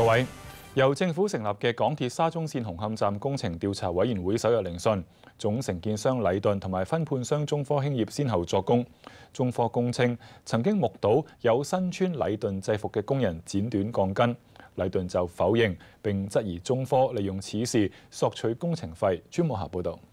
各位，由政府成立嘅港鐵沙中線紅磡站工程調查委員會首日聆訊，總承建商禮頓同埋分判商中科興業先後作供。中科供稱曾經目睹有身穿禮頓制服嘅工人剪短鋼筋，禮頓就否認並質疑中科利用此事索取工程費。朱慕霞報導。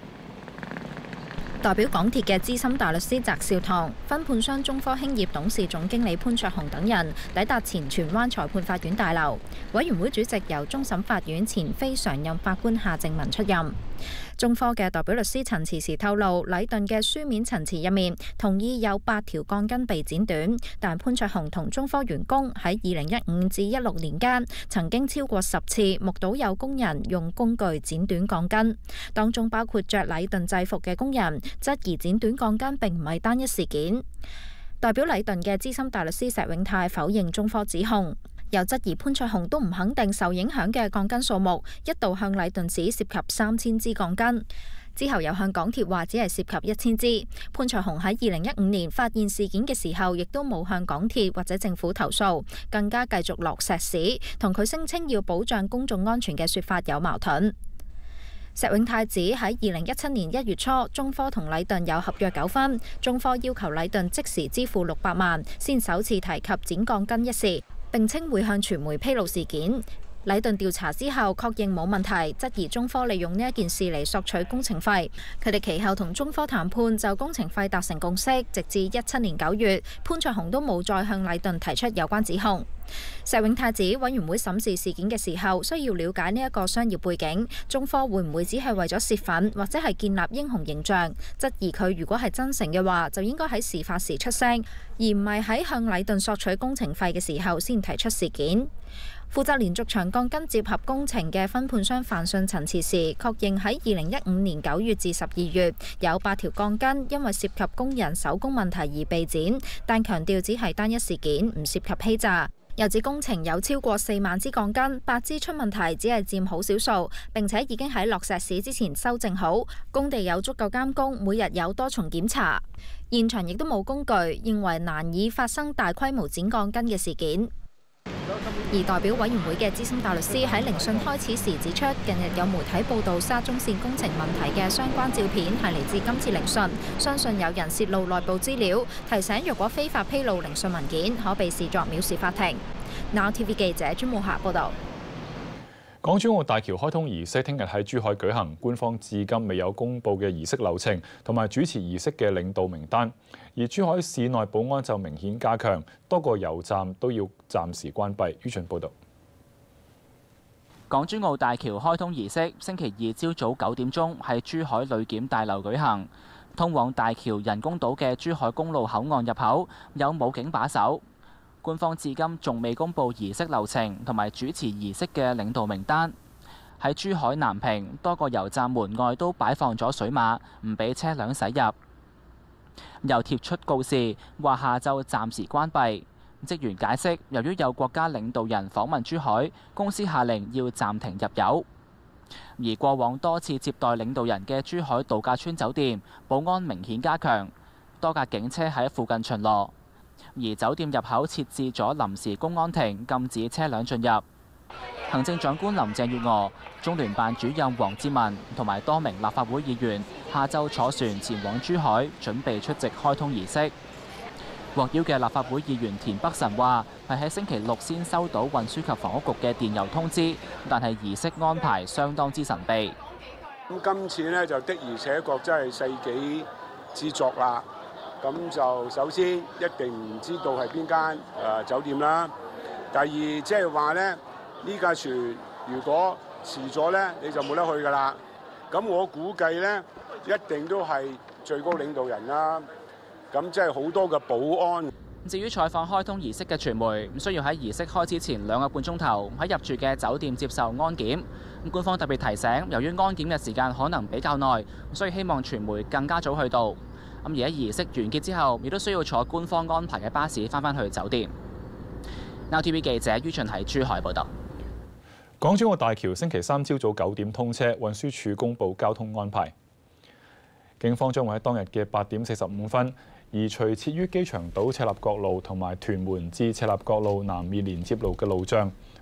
代表港鐵嘅資深大律師翟紹唐、分判商中科興業董事總經理潘焯鴻等人抵達前荃灣裁判法院大樓。委員會主席由終審法院前非常任法官夏正民出任。中科嘅代表律師陳詞時透露，禮頓嘅書面陳詞入面同意有8條鋼筋被剪短，但潘焯鴻同中科員工喺2015至16年間曾經超過10次目睹有工人用工具剪短鋼筋，當中包括着禮頓制服嘅工人，質疑剪短鋼筋並唔係單一事件。代表禮頓嘅資深大律師石永泰否認中科指控，又質疑潘焯鴻都唔肯定受影響嘅鋼筋數目，一度向禮頓指涉及3000支鋼筋，之後又向港鐵話只係涉及1000支。潘焯鴻喺2015年發現事件嘅時候，亦都冇向港鐵或者政府投訴，更加繼續落石屎，同佢聲稱要保障公眾安全嘅說法有矛盾。石永泰指喺2017年1月初，中科同禮頓有合約糾紛，中科要求禮頓即時支付600萬，先首次提及剪鋼筋一事，並稱會向傳媒披露事件。禮頓調查之後確認冇問題，質疑中科利用呢一件事嚟索取工程費。佢哋其後同中科談判就工程費達成共識，直至17年9月，潘焯鴻都冇再向禮頓提出有關指控。石永泰指委員會審視事件嘅時候，需要了解呢一個商業背景，中科會唔會只係為咗洩憤或者係建立英雄形象？質疑佢如果係真誠嘅話，就應該喺事發時出聲，而唔係喺向禮頓索取工程費嘅時候先提出事件。負責連續牆鋼筋接合工程嘅分判商范信陳詞時，確認喺2015年9月至12月有8條鋼筋因為涉及工人手工問題而被剪，但強調只係單一事件，唔涉及欺詐。又指工程有超過4萬支鋼筋，8支出問題只係佔好少數，並且已經喺落石屎之前修正好。工地有足夠監工，每日有多重檢查，現場亦都冇工具，認為難以發生大規模剪鋼筋嘅事件。而代表委員會嘅資深大律師喺聆訊開始時指出，近日有媒體報道沙中線工程問題嘅相關照片係嚟自今次聆訊，相信有人泄露內部資料，提醒若果非法披露聆訊文件，可被視作藐視法庭。Now TV 記者朱慕霞報道。 港珠澳大橋開通儀式聽日喺珠海舉行，官方至今未有公布嘅儀式流程同埋主持儀式嘅領導名單。而珠海市內保安就明顯加強，多個油站都要暫時關閉。于俊報導。 港珠澳大橋開通儀式星期2朝早9點鐘喺珠海旅檢大樓舉行，通往大橋人工島嘅珠海公路口岸入口有武警把守。官方至今仲未公布儀式流程同埋主持儀式嘅領導名單。喺珠海南屏多個油站門外都擺放咗水馬，唔俾車輛駛入。又貼出告示，話下晝暫時關閉。職員解釋，由於有國家領導人訪問珠海，公司下令要暫停入油。而過往多次接待領導人嘅珠海度假村酒店，保安明顯加強，多架警車喺附近巡邏。而酒店入口設置咗臨時公安亭，禁止車輛進入。行政長官林鄭月娥、中聯辦主任黃志文同埋多名立法會議員下晝坐船前往珠海，準備出席開通儀式。獲邀嘅立法會議員田北辰話：係喺星期6先收到運輸及房屋局嘅電郵通知，但係儀式安排相當之神秘。 咁今次呢，就的而且確真係世紀之作啦。咁就首先一定唔知道係邊間酒店啦。第二即係話咧，呢架船如果遲咗咧，你就冇得去噶啦。咁我估計咧，一定都係最高領導人啦。咁即係好多嘅保安。 至於採訪開通儀式嘅傳媒，需要喺儀式開始前2個半鐘頭喺入住嘅酒店接受安檢。官方特別提醒，由於安檢嘅時間可能比較耐，所以希望傳媒更加早去到。而喺儀式完結之後，亦都需要坐官方安排嘅巴士返去酒店。Now TV 記者于俊喺珠海報道。 港珠澳大橋星期3朝早9點通車，運輸署公布交通安排。警方將會喺當日嘅8點45分移除設於機場島赤鱲角路同埋屯門至赤鱲角路南面連接路嘅路障，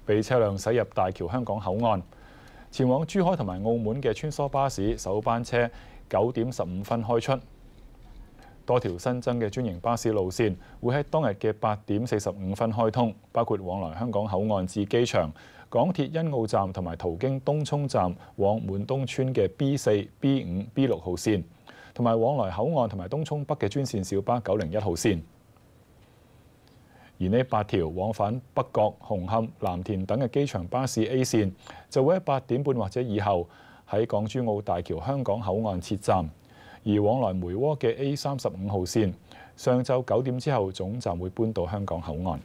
被車輛駛入大橋香港口岸。前往珠海同埋澳門嘅穿梭巴士首班車9點15分開出。多條新增嘅專營巴士路線會喺當日嘅8點45分開通，包括往來香港口岸至機場、港鐵欣澳站同埋途經東涌站往滿東村嘅 B4、B5、B6 號線，同埋往來口岸同埋東涌北嘅專線小巴901號線。而呢8條往返北角、紅磡、藍田等嘅機場巴士 A 線，就會喺8點半或者以後喺港珠澳大橋香港口岸設站；而往來梅窩嘅 A35號線，上晝9點之後總站會搬到香港口岸。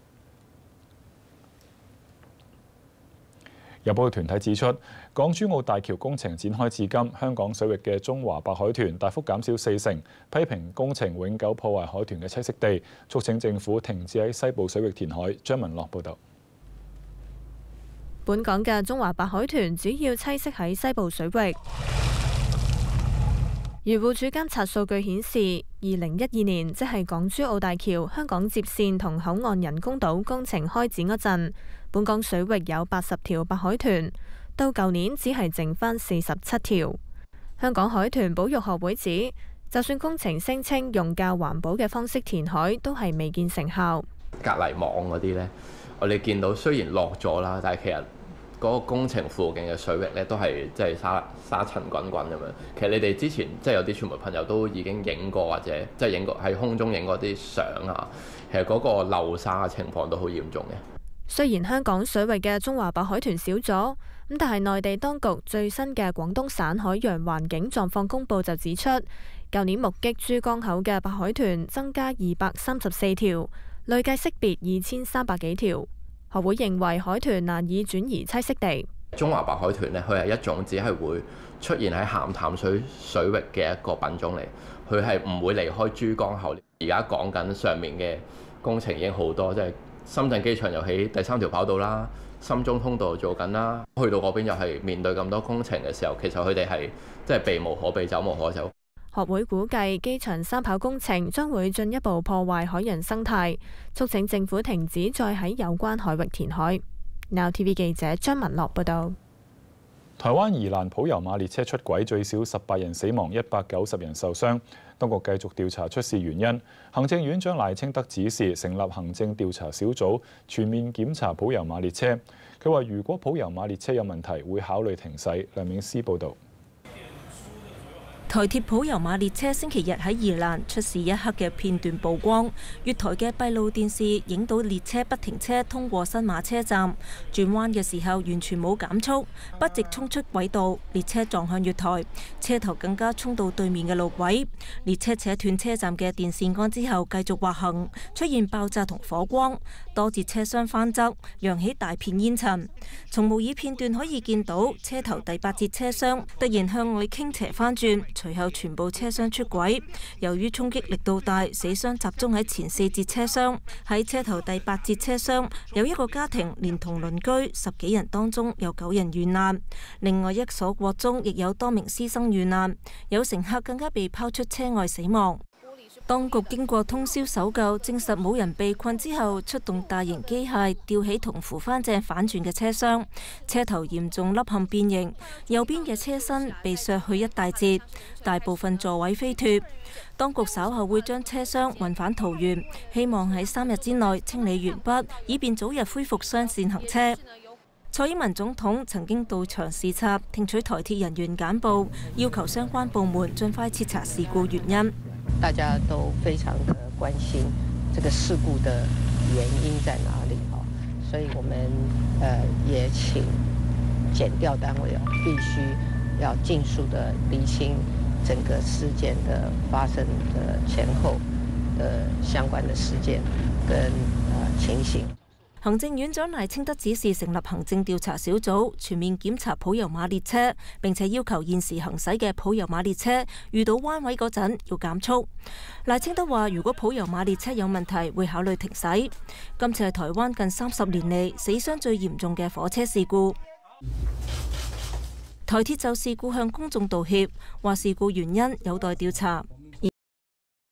有報道團體指出，港珠澳大橋工程展開至今，香港水域嘅中華白海豚大幅減少40%，批評工程永久破壞海豚嘅棲息地，促請政府停止喺西部水域填海。張文樂報導。 本港嘅中華白海豚主要棲息喺西部水域。漁護署監察數據顯示，2012年即係港珠澳大橋香港接線同口岸人工島工程開展嗰陣，本港水域有80條白海豚，到舊年只係剩返47條。香港海豚保育學會指，就算工程聲稱用較環保嘅方式填海，都係未見成效。 隔離網嗰啲呢，我哋見到雖然落咗啦，但係其實嗰個工程附近嘅水域咧，都係即係沙塵滾滾咁樣。其實你哋之前即係有啲傳媒朋友都已經影過，或者即係影過喺空中影過啲相啊。其實嗰個漏沙嘅情況都好嚴重嘅。 雖然香港水域嘅中華白海豚少咗，咁但係內地當局最新嘅廣東省海洋環境狀況公佈就指出，舊年目擊珠江口嘅白海豚增加234條，累計識別2300幾條。學會認為海豚難以轉移棲息地。 中華白海豚呢，佢係一種只係會出現喺鹹淡水域嘅一個品種嚟，佢係唔會離開珠江口。而家講緊上面嘅工程已經好多，即係深圳機場又起第3條跑道啦，深中通道做緊啦，去到嗰邊又係面對咁多工程嘅時候，其實佢哋係即係避無可避，走無可走。 學會估計機場三跑工程將會進一步破壞海洋生態，促請政府停止再喺有關海域填海。Now TV 記者張文樂報道。 台灣宜蘭普悠瑪列車出軌，最少18人死亡，190人受傷。當局繼續調查出事原因。行政院長賴清德指示成立行政調查小組，全面檢查普悠瑪列車。佢話：如果普悠瑪列車有問題，會考慮停駛。梁銘詩報導。 台鐵普悠瑪列車星期日喺宜蘭出事一刻嘅片段曝光，月台嘅閉路電視影到列車不停車通過新馬車站，轉彎嘅時候完全冇減速，筆直衝出軌道，列車撞向月台，車頭更加衝到對面嘅路軌。列車扯斷車站嘅電線桿之後繼續滑行，出現爆炸同火光，多節車廂翻側，揚起大片煙塵。從模擬片段可以見到，車頭第8節車廂突然向外傾斜翻轉。隨後全部車廂出軌，由於衝擊力度大，死傷集中喺前4節車廂。喺車頭第8節車廂，有一個家庭連同鄰居10幾人當中有9人遇難。另外一所國中亦有多名師生遇難，有乘客更加被拋出車外死亡。當局經過通宵搜救，證實冇人被困之後，出動大型機械吊起同扶翻正反轉嘅車廂，車頭嚴重凹陷變形，右邊嘅車身被削去一大截，大部分座位飛脫。當局稍後會將車廂運返桃園，希望喺3日之內清理完畢，以便早日恢復雙線行車。蔡英文總統曾經到場視察，聽取台鐵人員簡報，要求相關部門盡快徹查事故原因。 大家都非常的關心這個事故的原因在哪裡，所以我們也請檢調單位必須要盡速的釐清整個事件的發生的前後的相關的事件跟情形。 行政院長賴清德指示成立行政調查小組，全面檢查普悠瑪列車，並且要求現時行駛嘅普悠瑪列車遇到彎位嗰陣要減速。賴清德話：如果普悠瑪列車有問題，會考慮停駛。今次係台灣近30年嚟死傷最嚴重嘅火車事故。台鐵就事故向公眾道歉，話事故原因有待調查。